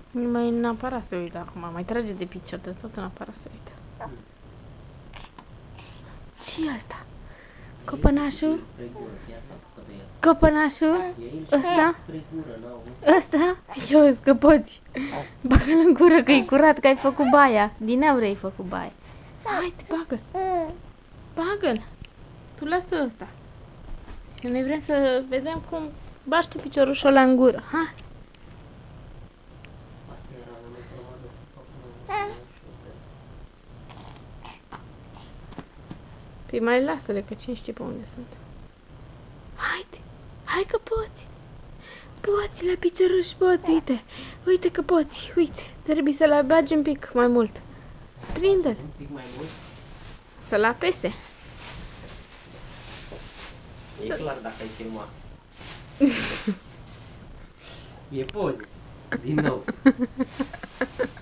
Mai în aparat se uită acum, mai trage de picior, de tot în aparat se uită. Ce-i asta? Copănașul? Copănașul? Ăsta? Ăsta? Eu că poți. Bagă-l în gură că e curat, că ai făcut baia. Din aur ai făcut baia. Haide, bagă-l. Bagă-l. Tu lasă ăsta. Că noi vrem să vedem cum bași tu piciorușul ăla în gură. Hai. Păi mai lasă-le, că cine știe pe unde sunt. Haide, hai că poți. Poți la picioruș, poți, uite. Uite că poți, uite. Trebuie să-l bagi un pic mai mult. Prinde-l. Un pic mai mult? Să-l apese. E clar dacă ai filmat. E poze. Din nou.